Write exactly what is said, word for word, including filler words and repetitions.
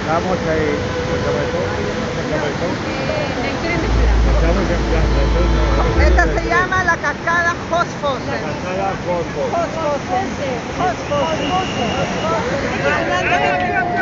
Estamos ahí, en Cabezón, en Cabezón. Eh, ¿en qué ciudad? Estamos en Cabezón. Esta se llama la cascada Hosfosen. Cascada Fosfo. Hosfosen. Hosfosen. Hosfosen.